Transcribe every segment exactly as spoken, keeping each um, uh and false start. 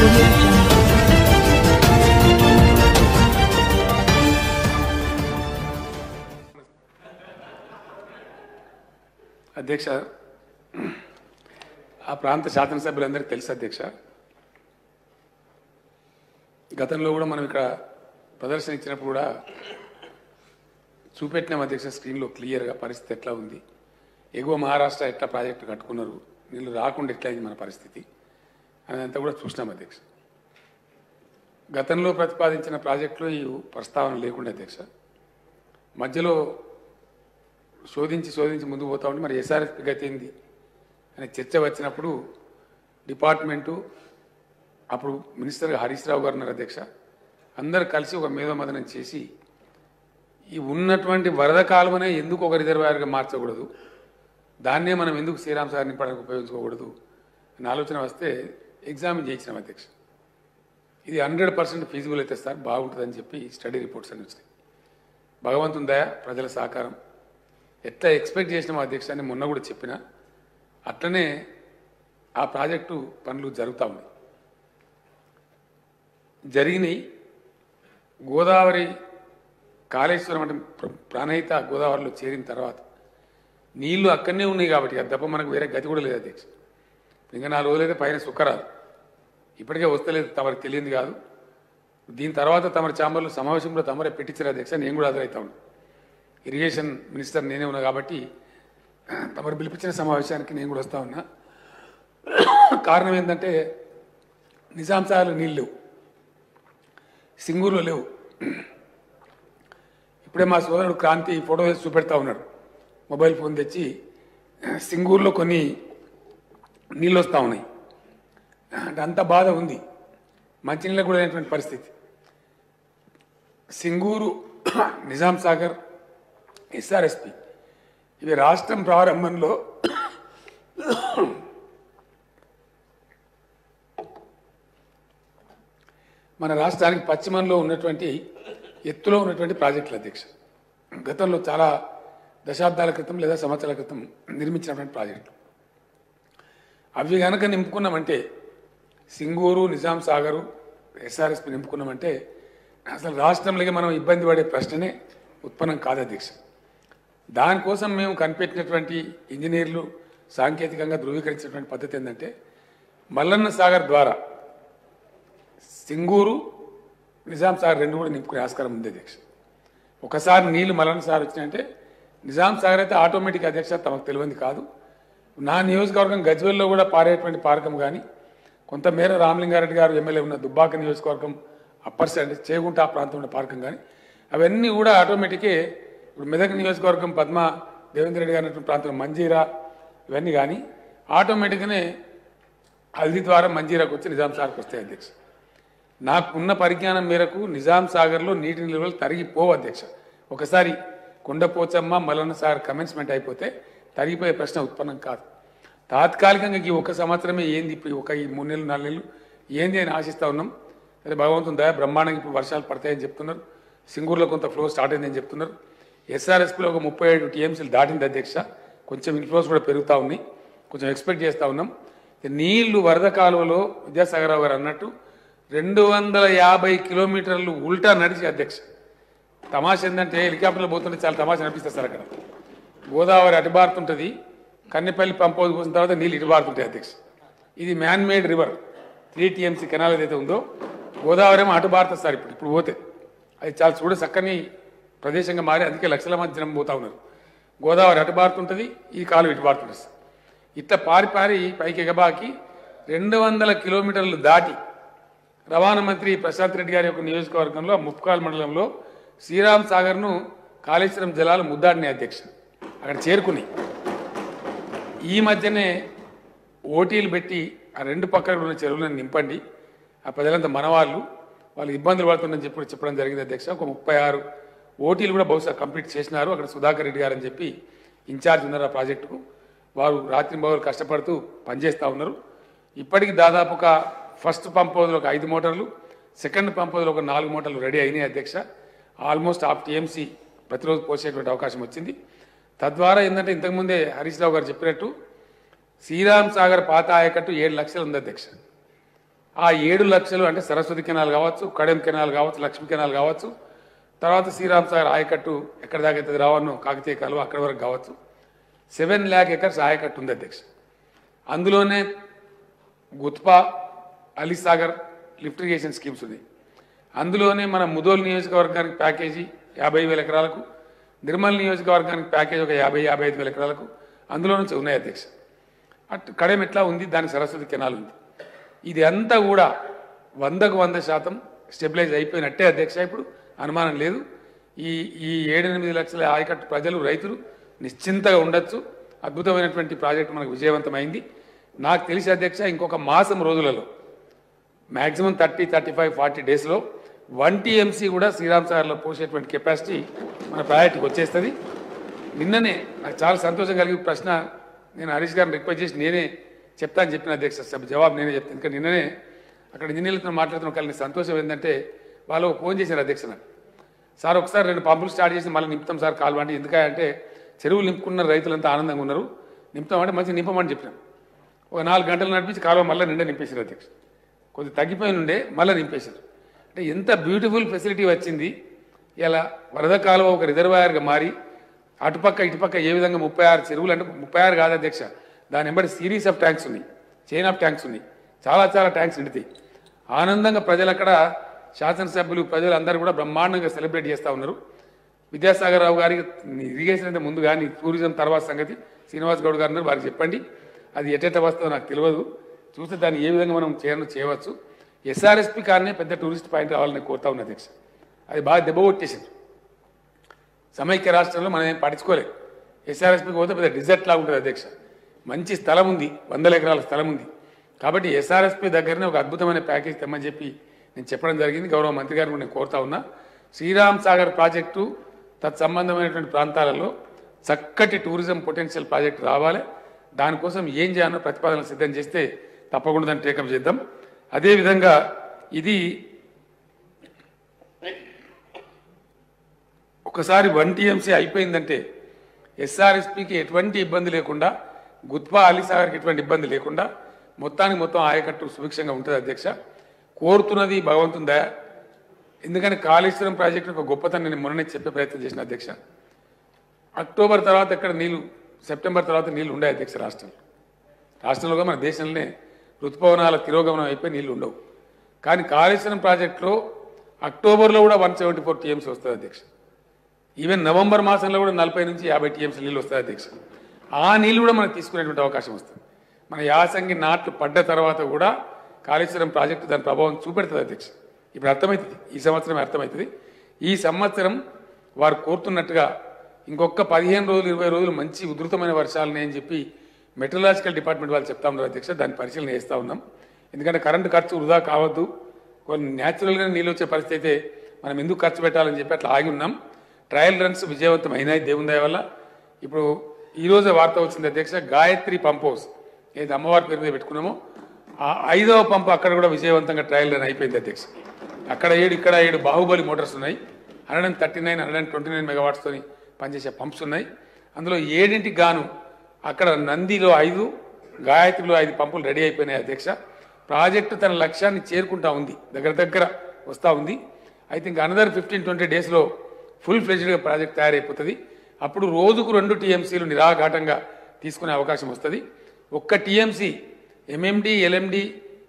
audio jungle. అధ్యక్ష ఆ ప్రాంత శాసనసభ్యులందరికీ తెలుసు అధ్యక్ష గతంలో కూడా మనం ఇక్కడ ప్రదర్శన ఇచ్చినప్పుడు కూడా చూపెట్టినాం అధ్యక్ష స్క్రీన్లో క్లియర్గా పరిస్థితి ఎట్లా ఉంది ఎగువ మహారాష్ట్ర ఎట్లా ప్రాజెక్టు కట్టుకున్నారు నీళ్ళు రాకుండా ఎట్లయింది మన పరిస్థితి అదంతా కూడా చూసినాం అధ్యక్ష గతంలో ప్రతిపాదించిన ప్రాజెక్టులో ఈ ప్రస్తావన లేకుండా అధ్యక్ష మధ్యలో శోధించి శోధించి ముందుకు పోతా ఉంటే మరి ఎస్ఆర్ఎస్పి గతి ఏంది అనే చర్చ వచ్చినప్పుడు డిపార్ట్మెంటు అప్పుడు మినిస్టర్ హరీష్ రావు గారు ఉన్నారు అధ్యక్ష అందరు కలిసి ఒక మేధోమథనం చేసి ఈ ఉన్నటువంటి వరద కాలువనే ఎందుకు ఒక రిజర్వాయర్గా మార్చకూడదు దాన్నే మనం ఎందుకు శ్రీరామ్ సాగర్ నింపడానికి ఉపయోగించుకోకూడదు అని ఆలోచన వస్తే ఎగ్జామిన్ చేయించినాం అధ్యక్ష ఇది హండ్రెడ్ పర్సెంట్ ఫీజిబుల్ అయితే సార్ బాగుంటుందని చెప్పి స్టడీ రిపోర్ట్స్ అని వచ్చినాయి భగవంతుని దయ ప్రజల సహకారం ఎట్లా ఎక్స్పెక్ట్ చేసినామో అధ్యక్ష అని మొన్న కూడా చెప్పిన అట్లనే ఆ ప్రాజెక్టు పనులు జరుగుతూ ఉన్నాయి జరిగినాయి గోదావరి కాళేశ్వరం అంటే ప్రాణహిత గోదావరిలో చేరిన తర్వాత నీళ్లు అక్కడనే ఉన్నాయి కాబట్టి అది తప్ప మనకు వేరే గతి కూడా లేదు అధ్యక్ష ఇంకా నాలుగు రోజులైతే పైన సుక్కరాదు ఇప్పటికే వస్తలేదు తమరికి తెలియదు కాదు దీని తర్వాత తమరి ఛాంబర్లో సమావేశంలో తమరే పెట్టించారు అధ్యక్ష నేను కూడా అదైతా ఉన్నాను ఇరిగేషన్ మినిస్టర్ నేనే ఉన్నా కాబట్టి తమరు పిలిపించిన సమావేశానికి నేను కూడా వస్తూ ఉన్నా కారణం ఏంటంటే నిజాం సాగర్లో నీళ్ళు లేవు సింగూరులో లేవు ఇప్పుడే మా సోదరుడు క్రాంతి ఫోటో వేసి చూపెడతా ఉన్నాడు మొబైల్ ఫోన్ తెచ్చి సింగూరులో కొన్ని నీళ్ళు వస్తూ ఉన్నాయి అంటే అంత బాధ ఉంది మంచినీళ్ళకు కూడా లేనటువంటి పరిస్థితి సింగూరు నిజాం సాగర్ ఎస్ఆర్ఎస్పి ఇవి రాష్ట్రం ప్రారంభంలో మన రాష్ట్రానికి పశ్చిమంలో ఉన్నటువంటి ఎత్తులో ఉన్నటువంటి ప్రాజెక్టుల అధ్యక్ష గతంలో చాలా దశాబ్దాల క్రితం లేదా సంవత్సరాల క్రితం నిర్మించినటువంటి ప్రాజెక్టులు అవి కనుక నింపుకున్నామంటే సింగూరు నిజాం సాగరు ఎస్ఆర్ఎస్పి నింపుకున్నామంటే అసలు రాష్ట్రంలోకి మనం ఇబ్బంది పడే ప్రశ్ననే ఉత్పన్నం కాదు అధ్యక్ష దానికోసం మేము కనిపెట్టినటువంటి ఇంజనీర్లు సాంకేతికంగా ధృవీకరించినటువంటి పద్ధతి ఏంటంటే మల్లన్న సాగర్ ద్వారా సింగూరు నిజాం సాగర్ రెండు కూడా నింపుకునే ఆస్కారం ఉంది అధ్యక్ష ఒకసారి నీళ్లు మల్లన్న సాగర్ వచ్చినాయంటే నిజాం సాగర్ అయితే ఆటోమేటిక్ అధ్యక్ష తమకు తెలియంది కాదు నా నియోజకవర్గం గజ్వేల్లో కూడా పారేటువంటి పారకం కానీ కొంతమేర రామలింగారెడ్డి గారు ఎమ్మెల్యే ఉన్న దుబ్బాక నియోజకవర్గం అప్పర్ సైడ్ చేగుంట ఆ ప్రాంతంలో పారకం కానీ అవన్నీ కూడా ఆటోమేటికే ఇప్పుడు మెదక్ నియోజకవర్గం పద్మ దేవేంద్ర రెడ్డి గారి ప్రాంతం మంజీరా ఇవన్నీ కానీ ఆటోమేటిక్గానే హల్దీ ద్వారా మంజీరాకు వచ్చి నిజాం సాగర్కి వస్తాయి అధ్యక్ష నాకున్న పరిజ్ఞానం మేరకు నిజాం సాగర్లో నీటి నిల్వలు తరిగిపోవు అధ్యక్ష ఒకసారి కొండపోచమ్మ మల్లన్న సాగర్ కమెన్స్మెంట్ అయిపోతే తరిగిపోయే ప్రశ్న ఉత్పన్నం కాదు తాత్కాలికంగా ఈ ఒక సంవత్సరమే ఏంది ఇప్పుడు ఒక ఈ మూడు నెలలు నాలుగు నెలలు ఏంది అని ఆశిస్తూ ఉన్నాం సరే భగవంతుని దయ బ్రహ్మాండంగా ఇప్పుడు వర్షాలు పడతాయని చెప్తున్నారు సింగూరులో కొంత ఫ్లో స్టార్ట్ అయిందని చెప్తున్నారు ఎస్ఆర్ఎస్పిలో ఒక ముప్పై ఏడు టీఎంసీలు దాటింది అధ్యక్ష కొంచెం ఇన్ఫ్లోస్ కూడా పెరుగుతూ ఉన్నాయి కొంచెం ఎక్స్పెక్ట్ చేస్తూ ఉన్నాం నీళ్లు వరద కాలువలో విద్యాసాగరరావు గారు అన్నట్టు రెండు వందల యాభై కిలోమీటర్లు ఉల్టా నడిచి అధ్యక్ష తమాష ఏంటంటే హెలికాప్టర్లో పోతుంటే చాలా తమాష అనిపిస్తుంది సార్ అక్కడ గోదావరి అటుబారుతుంటుంది కన్నెపల్లి పంప్ హౌస్ పోసిన తర్వాత నీళ్ళు ఇటుబారుతుంటాయి అధ్యక్ష ఇది man made river three TMC canal ఏదైతే ఉందో గోదావరి ఏమో అటుబారుతుంది సార్ ఇప్పుడు ఇప్పుడు పోతే అది చాలా చూడ చక్కని ప్రదేశంగా మారి అందుకే లక్షల మంది జనం పోతా ఉన్నారు గోదావరి అటుబారుతుంటుంది ఈ కాలు ఇటుబారుతుంటుంది సార్ ఇట్లా పారి పారి పైకి ఎగబాకి రెండు వందల కిలోమీటర్లు దాటి రవాణా మంత్రి ప్రశాంత్ రెడ్డి గారి యొక్క నియోజకవర్గంలో ముప్కాల్ మండలంలో శ్రీరామ్ సాగర్ను కాళేశ్వరం జలాలు ముద్దాడినాయి అధ్యక్ష అక్కడ చేరుకున్నాయి ఈ మధ్యనే ఓటీలు పెట్టి ఆ రెండు పక్కన ఉన్న చెరువులను నింపండి ఆ ప్రజలంతా మనవాళ్ళు వాళ్ళు ఇబ్బందులు పడుతుందని చెప్పి చెప్పడం జరిగింది అధ్యక్ష ఒక ముప్పై ఆరు ఓటీలు కూడా బహుశా కంప్లీట్ చేసినారు అక్కడ సుధాకర్ రెడ్డి గారు అని చెప్పి ఇన్ఛార్జ్ ఉన్నారు ఆ ప్రాజెక్టుకు వారు రాత్రి బహుళ కష్టపడుతూ పనిచేస్తూ ఉన్నారు ఇప్పటికి దాదాపు ఒక ఫస్ట్ పంప్ హౌస్లో ఒక ఐదు మోటార్లు సెకండ్ పంప్ హౌస్లో ఒక నాలుగు మోటార్లు రెడీ అయినాయి అధ్యక్ష ఆల్మోస్ట్ హాఫ్ టీఎంసీ ప్రతిరోజు పోసేటువంటి అవకాశం వచ్చింది తద్వారా ఏంటంటే ఇంతకుముందే హరీష్ రావు గారు చెప్పినట్టు శ్రీరామ్ సాగర్ పాత ఆయకట్టు ఏడు లక్షలు ఉంది అధ్యక్ష ఆ ఏడు లక్షలు అంటే సరస్వతి కెనాల్ కావచ్చు, కడెం కెనాల్ కావచ్చు, లక్ష్మీ కెనాల్ కావచ్చు, తర్వాత శ్రీరామ్ సాగర్ ఆయకట్టు ఎక్కడ దాకా అవుతుంది రావణం కాకతీయ కాలువ అక్కడి వరకు కావచ్చు, సెవెన్ ల్యాక్ ఎకర్స్ ఆయకట్టు ఉంది అధ్యక్ష. అందులోనే Gutpa, Alisagar lift irrigation schemes ఉన్నాయి. అందులోనే మన ముదోల్ నియోజకవర్గానికి ప్యాకేజీ యాభై వేల ఎకరాలకు, నిర్మల్ నియోజకవర్గానికి ప్యాకేజ్ ఒక యాభై యాభై ఐదు వేల ఎకరాలకు అందులో నుంచి ఉన్నాయి అధ్యక్ష. అటు కడెం ఎట్లా ఉంది, దానికి సరస్వతి కెనాల్ ఉంది. ఇది అంతా కూడా వందకు వంద శాతం స్టెబిలైజ్ అయిపోయినట్టే అధ్యక్ష. ఇప్పుడు అనుమానం లేదు. ఈ ఈ ఏడెనిమిది లక్షల ఆయకట్టు ప్రజలు రైతులు నిశ్చింతగా ఉండొచ్చు. అద్భుతమైనటువంటి ప్రాజెక్టు మనకు విజయవంతమైంది. నాకు తెలిసి అధ్యక్ష ఇంకొక మాసం రోజులలో maximum thirty thirty five forty డేస్లో వన్ టీఎంసీ కూడా శ్రీరామ్ సాగర్లో పోసేటువంటి కెపాసిటీ మన ప్రాజెక్టుకి వచ్చేస్తుంది. నిన్ననే నాకు చాలా సంతోషం కలిగి ప్రశ్న నేను హరీష్ గారిని రిక్వెస్ట్ చేసి నేనే చెప్తాను చెప్పిన అధ్యక్ష, జవాబు నేనే చెప్తాను. ఇంకా నిన్ననే అక్కడ ఇంజనీర్లతో మాట్లాడుతున్న కలిగిన సంతోషం ఏంటంటే వాళ్ళు ఫోన్ చేశారు అధ్యక్ష నాకు, సార్ ఒకసారి రెండు పంపులు స్టార్ట్ చేసి మళ్ళీ నింపుతాం సార్ కాలువ అంటే. ఎందుకంటే చెరువులు నింపుకున్న రైతులంతా ఆనందంగా ఉన్నారు, నింపుతామంటే మంచిగా నింపమని చెప్పినాం. ఒక నాలుగు గంటలు నడిపించి కాలువ మళ్ళీ నిండా నింపేశారు అధ్యక్ష. కొద్ది తగ్గిపోయి ఉండే మళ్ళీ నింపేశారు. అంటే ఎంత బ్యూటిఫుల్ ఫెసిలిటీ వచ్చింది. ఇలా వరద కాలువ ఒక రిజర్వాయర్గా మారి అటుపక్క ఇటుపక్క ఏ విధంగా ముప్పై ఆరు చెరువులు అంటే ముప్పై ఆరు కాదు అధ్యక్ష, దాని వెంబడి సిరీస్ ఆఫ్ ట్యాంక్స్ ఉన్నాయి, చైన్ ఆఫ్ ట్యాంక్స్ ఉన్నాయి, చాలా చాలా ట్యాంక్స్ నిండుతాయి. ఆనందంగా ప్రజలు అక్కడ శాసనసభ్యులు ప్రజలు అందరూ కూడా బ్రహ్మాండంగా సెలబ్రేట్ చేస్తూ ఉన్నారు. విద్యాసాగర్ రావు గారికి ఇరిగేషన్ అంటే ముందు కానీ టూరిజం తర్వాత సంగతి శ్రీనివాస్ గౌడ్ గారు వారికి చెప్పండి. అది ఎటెట వస్తుందో నాకు తెలియదు, చూస్తే దాన్ని ఏ విధంగా మనం చేయను చేయవచ్చు. ఎస్ఆర్ఎస్పీ కారనే పెద్ద టూరిస్ట్ పాయింట్ కావాలని కోరుతా ఉన్న అధ్యక్ష. అది బాగా దెబ్బ కొట్టేసింది. సమైక్య రాష్ట్రంలో మనం ఏం పట్టించుకోలేదు. ఎస్ఆర్ఎస్పీకి పోతే పెద్ద డిజర్ట్ లాగా ఉంటుంది అధ్యక్ష. మంచి స్థలం ఉంది, వందల ఎకరాల స్థలం ఉంది. కాబట్టి ఎస్ఆర్ఎస్పీ దగ్గరనే ఒక అద్భుతమైన ప్యాకేజ్ తెమ్మని చెప్పి నేను చెప్పడం జరిగింది. గౌరవ మంత్రి గారిని నేను కోరుతా ఉన్నా. శ్రీరామ్ సాగర్ ప్రాజెక్టు తత్సంబంధమైనటువంటి ప్రాంతాలలో చక్కటి టూరిజం పొటెన్షియల్ ప్రాజెక్టు రావాలి. దానికోసం ఏం చేయాలో ప్రతిపాదనలు సిద్ధం చేస్తే తప్పకుండా దాన్ని టేకప్ చేద్దాం. అదేవిధంగా ఇది ఒకసారి వన్ టీఎంసీ అయిపోయిందంటే ఎస్ఆర్ఎస్పీకి ఎటువంటి ఇబ్బంది లేకుండా, గుత్పా అలీసాగర్కి ఎటువంటి ఇబ్బంది లేకుండా మొత్తానికి మొత్తం ఆయకట్టు సుభిక్షంగా ఉంటుంది అధ్యక్ష. కోరుతున్నది భగవంతుని దయ. ఎందుకంటే కాళేశ్వరం ప్రాజెక్టు ఒక గొప్పతనం నేను మొన్ననే చెప్పే ప్రయత్నం చేసిన అధ్యక్ష. అక్టోబర్ తర్వాత ఎక్కడ నీళ్లు, సెప్టెంబర్ తర్వాత నీళ్లు ఉండే అధ్యక్ష రాష్ట్రంలో. రాష్ట్రంలో మన దేశంలోనే ఋతుపవనాల తిరోగమనం అయిపోయి నీళ్లు ఉండవు. కానీ కాళేశ్వరం ప్రాజెక్టులో అక్టోబర్లో కూడా వన్ సెవెంటీ ఫోర్ టీఎంసీ వస్తుంది అధ్యక్ష. ఈవెన్ నవంబర్ మాసంలో కూడా నలభై నుంచి యాభై టీఎంసీ నీళ్ళు వస్తాయి అధ్యక్ష. ఆ నీళ్ళు కూడా మనకు తీసుకునేటువంటి అవకాశం వస్తుంది. మన యాసంగి నాట్లు పడ్డ తర్వాత కూడా కాళేశ్వరం ప్రాజెక్టు దాని ప్రభావం చూపెడుతుంది అధ్యక్ష. ఇప్పుడు అర్థమవుతుంది, ఈ సంవత్సరం అర్థమవుతుంది. ఈ సంవత్సరం వారు కోరుతున్నట్టుగా ఇంకొక పదిహేను రోజులు ఇరవై రోజులు మంచి ఉధృతమైన వర్షాలని అని చెప్పి మెట్రలాజికల్ డిపార్ట్మెంట్ వాళ్ళు చెప్తా ఉన్నారు అధ్యక్ష. దాన్ని పరిశీలన చేస్తూ ఉన్నాం. ఎందుకంటే కరెంటు ఖర్చు వృధా కావద్దు, కొన్ని న్యాచురల్గా నీళ్ళు వచ్చే పరిస్థితి అయితే మనం ఎందుకు ఖర్చు పెట్టాలని చెప్పి అట్లా ఆగి ఉన్నాం. ట్రయల్ రన్స్ విజయవంతం అయినాయి దేవుని దయ వల్ల. ఇప్పుడు ఈరోజు వార్త వచ్చింది అధ్యక్ష, గాయత్రి పంప్ హౌస్ ఏది అమ్మవారి పేరు మీద పెట్టుకున్నామో ఆ ఐదవ పంపు అక్కడ కూడా విజయవంతంగా ట్రయల్ రన్ అయిపోయింది అధ్యక్ష. అక్కడ ఏడు ఇక్కడ ఏడు బాహుబలి మోటార్స్ ఉన్నాయి. Hundred and thirty nine hundred and twenty nine మెగావాట్స్తో పనిచేసే పంప్స్ ఉన్నాయి. అందులో ఏడింటికి గాను అక్కడ నందిలో ఐదు, గాయత్రిలో ఐదు పంపులు రెడీ అయిపోయినాయి అధ్యక్ష. ప్రాజెక్టు తన లక్ష్యాన్ని చేరుకుంటా ఉంది, దగ్గర దగ్గర వస్తూ ఉంది. I think another fifteen twenty డేస్లో ఫుల్ ఫ్లెజ్డ్గా ప్రాజెక్ట్ తయారైపోతుంది. అప్పుడు రోజుకు రెండు టీఎంసీలు నిరాఘాటంగా తీసుకునే అవకాశం వస్తుంది. ఒక్క టీఎంసీ ఎంఎండి ఎల్ఎండి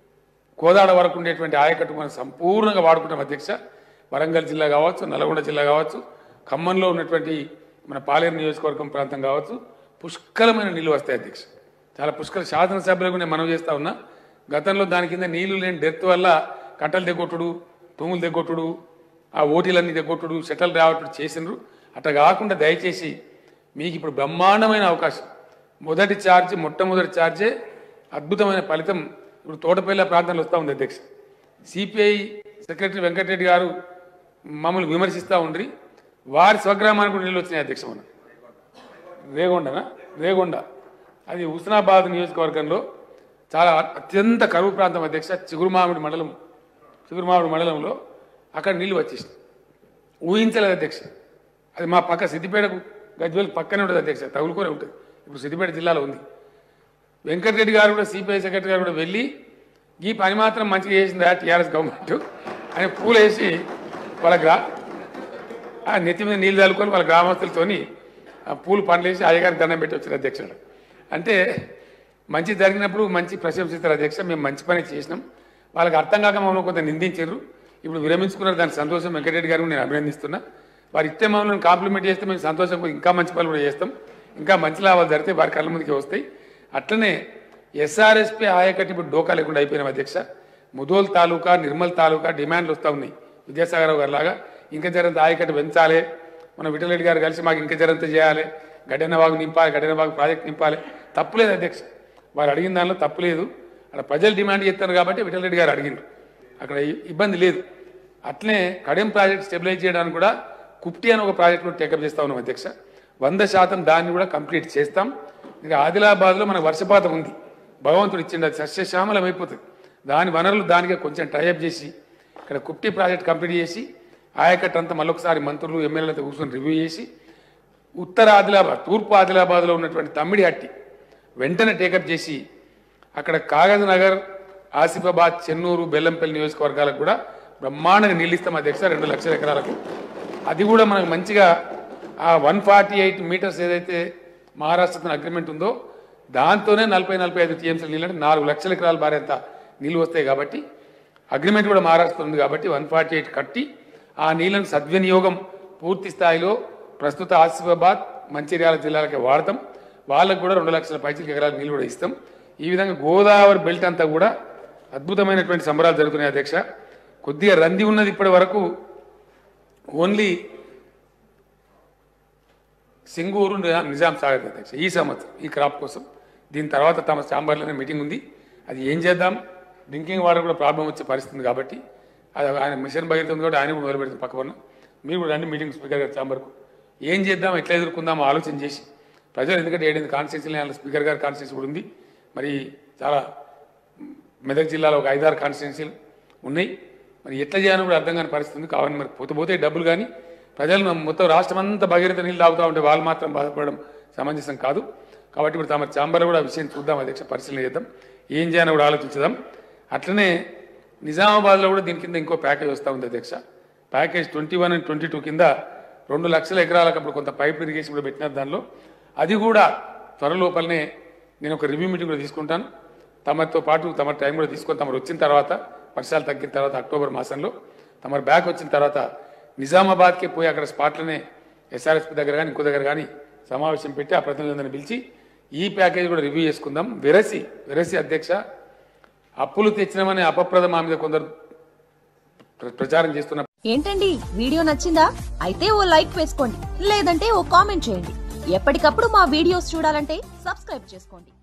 కోదాడ వరకు ఉండేటువంటి ఆయకట్టు మనం సంపూర్ణంగా వాడుకుంటాం అధ్యక్ష. వరంగల్ జిల్లా కావచ్చు, నల్గొండ జిల్లా కావచ్చు, ఖమ్మంలో ఉన్నటువంటి మన పాలేరు నియోజకవర్గం ప్రాంతం కావచ్చు, పుష్కలమైన నీళ్లు వస్తాయి అధ్యక్ష. చాలా పుష్కల శాసనసభ్యులకు నేను మనవి చేస్తా ఉన్నా. గతంలో దాని కింద నీళ్లు లేని డెత్ వల్ల కట్టలు దిగొట్టుడు, తూములు దిగొట్టుడు, ఆ ఓటీలన్నీ దిగొట్టుడు, షటల్ రావట్టుడు చేసినారు. అట్లా కాకుండా దయచేసి మీకు ఇప్పుడు బ్రహ్మాండమైన అవకాశం. మొదటి ఛార్జ్ మొట్టమొదటి ఛార్జే అద్భుతమైన ఫలితం ఇప్పుడు తోటపల్లి ప్రాంతంలో వస్తూ ఉంది అధ్యక్ష. సిపిఐ సెక్రటరీ వెంకటరెడ్డి గారు మమ్మల్ని విమర్శిస్తూ ఉండ్రి. వారి స్వగ్రామానికి కూడా నీళ్ళు వచ్చినాయి అధ్యక్ష. మన రేగొండనా రేగొండ అది హుస్నాబాద్ నియోజకవర్గంలో చాలా అత్యంత కరువు ప్రాంతం అధ్యక్ష. చిగురుమామిడి మండలం చిగురుమామిడి మండలంలో అక్కడ నీళ్ళు వచ్చేసినాయి. ఊహించలేదు అధ్యక్ష. అది మా పక్క సిద్దిపేటకు గజ్వేల్ పక్కనే ఉంటుంది అధ్యక్ష, తగులుకొనే ఉంటుంది. ఇప్పుడు సిద్దిపేట జిల్లాలో ఉంది. వెంకటరెడ్డి గారు కూడా సిపిఐ సెక్రటరీ గారు కూడా వెళ్ళి ఈ పని మాత్రం మంచిగా చేసిందా టీఆర్ఎస్ గవర్నమెంట్ అని పూలు వేసి వాళ్ళ గ్రా ఆ నెత్తి మీద నీళ్ళు చల్లుకొని వాళ్ళ గ్రామస్తులతోని పూలు పండ్లు వేసి అయ్యగారికి దండం పెట్టి వచ్చారు అధ్యక్షుడు. అంటే మంచి జరిగినప్పుడు మంచి ప్రశంసిస్తారు అధ్యక్ష, మేము మంచి పని చేసినాం, వాళ్ళకి అర్థం కాక మమ్మల్ని కొంత నిందించారు, ఇప్పుడు విరమించుకున్నారు, దానికి సంతోషం. వెంకటరెడ్డి గారు నేను అభినందిస్తున్నా. వారు ఇస్తే మమ్మల్ని కాంప్లిమెంట్ చేస్తే మేము సంతోషం, ఇంకా మంచి పనులు కూడా చేస్తాం, ఇంకా మంచి లాభాలు జరిగితే వారి కళ్ళ ముందుకి వస్తాయి. అట్లనే ఎస్ఆర్ఎస్పీ ఆయకట్టి ఇప్పుడు డోకా లేకుండా అయిపోయినాం అధ్యక్ష. ముదోల్ తాలూకా, నిర్మల్ తాలూకా డిమాండ్లు వస్తూ ఉన్నాయి విద్యాసాగర్ గారి లాగా. ఇంకా జరంత ఆయకట్టు పెంచాలి, మన విఠలరెడ్డి గారు కలిసి మాకు ఇంకా జరంత చేయాలి, గడ్డెనవాగు నింపాలి, గడ్డెనవాగు ప్రాజెక్ట్ నింపాలి. తప్పులేదు అధ్యక్ష, వారు అడిగిన దానిలో తప్పులేదు. అక్కడ ప్రజలు డిమాండ్ చేస్తారు కాబట్టి విఠలరెడ్డి గారు అడిగిండ్రు, అక్కడ ఇబ్బంది లేదు. అట్లనే కడెం ప్రాజెక్ట్ స్టెబిలైజ్ చేయడానికి కూడా కుప్టి అని ఒక ప్రాజెక్ట్ కూడా టేకప్ చేస్తా ఉన్నాం అధ్యక్ష. వంద శాతం దాన్ని కూడా కంప్లీట్ చేస్తాం. ఇంకా ఆదిలాబాద్లో మనకు వర్షపాతం ఉంది, భగవంతుడు ఇచ్చిండు, అది సస్యశ్యామలం అయిపోతుంది. దాని వనరులు దానికే కొంచెం టైఅప్ చేసి ఇక్కడ కుప్టి ప్రాజెక్ట్ కంప్లీట్ చేసి ఆయకట్టు అంతా మళ్ళొకసారి మంత్రులు ఎమ్మెల్యేలతో కూర్చొని రివ్యూ చేసి ఉత్తర ఆదిలాబాద్, తూర్పు ఆదిలాబాద్లో ఉన్నటువంటి తమ్మిడి హట్టి వెంటనే టేకప్ చేసి అక్కడ కాగజ్ నగర్, ఆసిఫాబాద్, చెన్నూరు, బెల్లంపల్లి నియోజకవర్గాలకు కూడా బ్రహ్మాండంగా నిలిస్తాం అధ్యక్ష, రెండు లక్షల ఎకరాలకు. అది కూడా మనకు మంచిగా ఆ వన్ ఫార్టీ ఎయిట్ మీటర్స్ ఏదైతే మహారాష్ట్రతో అగ్రిమెంట్ ఉందో దాంతోనే నలభై నలభై ఐదు టీఎంసీలు నీళ్ళు అంటే నాలుగు లక్షల ఎకరాల భార్యంత నీళ్ళు వస్తాయి. కాబట్టి అగ్రిమెంట్ కూడా మహారాష్ట్ర ఉంది కాబట్టి వన్ ఫార్టీ ఎయిట్ కట్టి ఆ నీళ్ళను సద్వినియోగం పూర్తి స్థాయిలో ప్రస్తుత ఆసిఫాబాద్, మంచిర్యాల జిల్లాలకే వాడతాం. వాళ్ళకు కూడా రెండు లక్షల పైచిలకు ఎకరాల నీళ్ళు కూడా ఇస్తాం. ఈ విధంగా గోదావరి బెల్ట్ అంతా కూడా అద్భుతమైనటువంటి సంబరాలు జరుగుతున్నాయి అధ్యక్ష. కొద్దిగా రంది ఉన్నది ఇప్పటి వరకు ఓన్లీ సింగూరు, నిజాం సాగర్ అధ్యక్ష ఈ సంవత్సరం ఈ క్రాప్ కోసం. దీని తర్వాత తమ ఛాంబర్లోనే మీటింగ్ ఉంది, అది ఏం చేద్దాం. డ్రింకింగ్ వాటర్ కూడా ప్రాబ్లం వచ్చే పరిస్థితి కాబట్టి అది ఆయన మిషన్ బయట ఉంది కాబట్టి ఆయన కూడా మొదలు పెడుతుంది. పక్కన మీరు కూడా రండి మీటింగ్ స్పీకర్ గారి ఛాంబర్కు, ఏం చేద్దాం, ఎట్లా ఎదుర్కొందాం ఆలోచన చేసి ప్రజలు, ఎందుకంటే ఏడెనిమిది కాన్స్టిట్యూన్సీలు స్పీకర్ గారి కాన్స్టిట్యూన్సీ కూడా ఉంది, మరి చాలా మెదక్ జిల్లాలో ఒక ఐదారు కాన్స్టిట్యూన్సీలు ఉన్నాయి, మరి ఎట్లా చేయాలని కూడా అర్థం కాని పరిస్థితి ఉంది. కావాలని మరి పోతే పోతే డబ్బులు కానీ ప్రజలు మొత్తం రాష్ట్రం అంతా భగీరథ నీళ్ళు తాగుతూ ఉంటే వాళ్ళు మాత్రం బాధపడడం సమంజసం కాదు. కాబట్టి ఇప్పుడు తమ ఛాంబర్లో కూడా ఆ విషయం చూద్దాం అధ్యక్ష, పరిశీలన చేద్దాం, ఏం చేయాలని కూడా ఆలోచించుదాం. అట్లనే నిజామాబాద్లో కూడా దీని కింద ఇంకో ప్యాకేజ్ వస్తూ ఉంది అధ్యక్ష. Package twenty one and twenty two కింద రెండు లక్షల ఎకరాలకు అప్పుడు కొంత పైప్ ఇరిగేషన్ కూడా పెట్టినారు దానిలో. అది కూడా త్వరలోపలనే నేను ఒక రివ్యూ మీటింగ్ కూడా తీసుకుంటాను, తమతో పాటు తమ టైం కూడా తీసుకొని తమరు వచ్చిన తర్వాత వర్షాలు తగ్గిన తర్వాత అక్టోబర్ మాసంలో తమరు బ్యాక్ వచ్చిన తర్వాత నిజామాబాద్కి పోయి అక్కడ స్పాట్లోనే ఎస్ఆర్ఎస్పీ దగ్గర కానీ ఇంకో దగ్గర కానీ సమావేశం పెట్టి ఆ ప్రతినిధులందరినీ పిలిచి ఈ ప్యాకేజ్ కూడా రివ్యూ చేసుకుందాం. వెరసి వెరసి అధ్యక్ష, అప్పులు తెచ్చినామనే అపప్రద మా మీద కొందరు ప్రచారం చేస్తున్న. ఏంటండి వీడియో నచ్చిందా? అయితే ఓ లైక్ వేసుకోండి, లేదంటే ఓ కామెంట్ చేయండి. ఎప్పటికప్పుడు మా వీడియోస్ చూడాలంటే సబ్స్క్రైబ్ చేసుకోండి.